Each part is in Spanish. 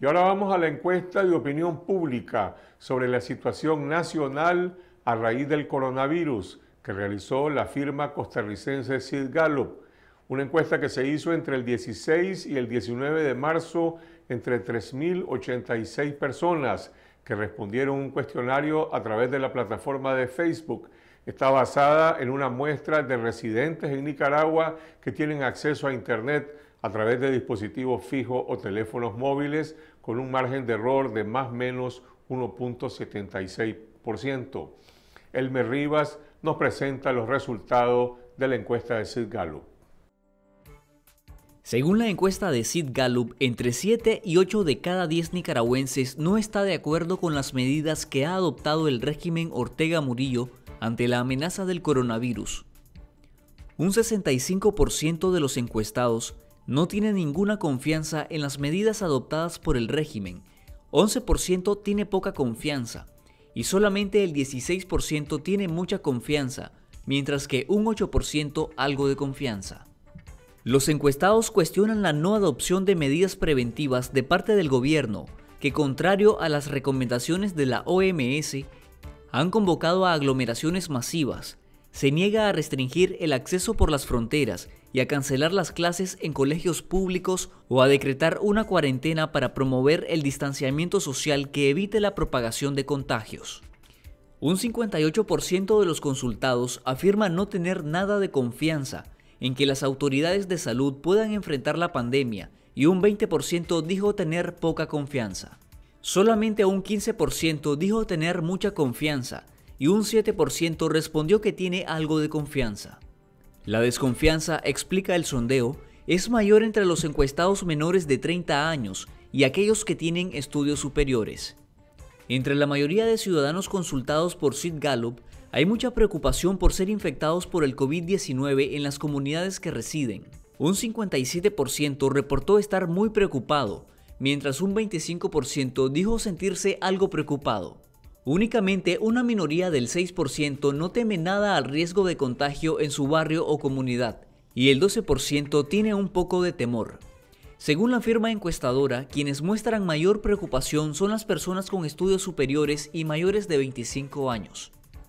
Y ahora vamos a la encuesta de opinión pública sobre la situación nacional a raíz del coronavirus que realizó la firma costarricense Sid Gallup. Una encuesta que se hizo entre el 16 y el 19 de marzo entre 3.086 personas que respondieron un cuestionario a través de la plataforma de Facebook. Está basada en una muestra de residentes en Nicaragua que tienen acceso a Internet a través de dispositivos fijos o teléfonos móviles con un margen de error de más o menos 1.76%. Elmer Rivas nos presenta los resultados de la encuesta de Sid Gallup. Según la encuesta de Sid Gallup, entre 7 y 8 de cada 10 nicaragüenses no está de acuerdo con las medidas que ha adoptado el régimen Ortega Murillo ante la amenaza del coronavirus. Un 65% de los encuestados no tiene ninguna confianza en las medidas adoptadas por el régimen, 11% tiene poca confianza y solamente el 16% tiene mucha confianza, mientras que un 8% algo de confianza. Los encuestados cuestionan la no adopción de medidas preventivas de parte del gobierno, que contrario a las recomendaciones de la OMS, han convocado a aglomeraciones masivas, se niega a restringir el acceso por las fronteras y a cancelar las clases en colegios públicos o a decretar una cuarentena para promover el distanciamiento social que evite la propagación de contagios. Un 58% de los consultados afirma no tener nada de confianza en que las autoridades de salud puedan enfrentar la pandemia y un 20% dijo tener poca confianza. Solamente un 15% dijo tener mucha confianza y un 7% respondió que tiene algo de confianza. La desconfianza, explica el sondeo, es mayor entre los encuestados menores de 30 años y aquellos que tienen estudios superiores. Entre la mayoría de ciudadanos consultados por Sid Gallup, hay mucha preocupación por ser infectados por el COVID-19 en las comunidades que residen. Un 57% reportó estar muy preocupado, mientras un 25% dijo sentirse algo preocupado. Únicamente una minoría del 6% no teme nada al riesgo de contagio en su barrio o comunidad, y el 12% tiene un poco de temor. Según la firma encuestadora, quienes muestran mayor preocupación son las personas con estudios superiores y mayores de 25 años.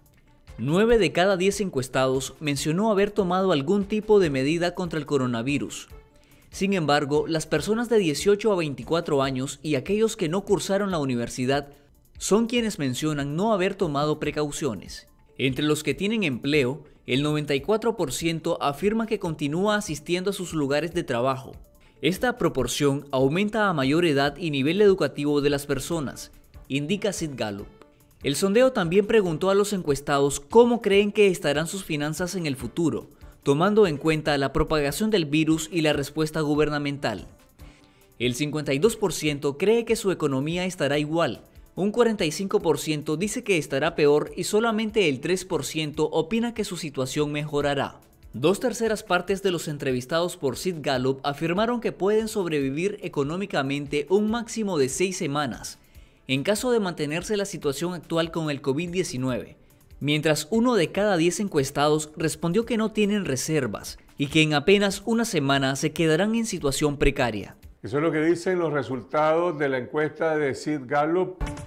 9 de cada 10 encuestados mencionó haber tomado algún tipo de medida contra el coronavirus. Sin embargo, las personas de 18 a 24 años y aquellos que no cursaron la universidad son quienes mencionan no haber tomado precauciones. Entre los que tienen empleo, el 94% afirma que continúa asistiendo a sus lugares de trabajo. Esta proporción aumenta a mayor edad y nivel educativo de las personas, indica Sid Gallup. El sondeo también preguntó a los encuestados cómo creen que estarán sus finanzas en el futuro, tomando en cuenta la propagación del virus y la respuesta gubernamental. El 52% cree que su economía estará igual, un 45% dice que estará peor y solamente el 3% opina que su situación mejorará. 2/3 partes de los entrevistados por Sid Gallup afirmaron que pueden sobrevivir económicamente un máximo de 6 semanas, en caso de mantenerse la situación actual con el COVID-19, mientras 1 de cada 10 encuestados respondió que no tienen reservas y que en apenas una semana se quedarán en situación precaria. Eso es lo que dicen los resultados de la encuesta de Sid Gallup.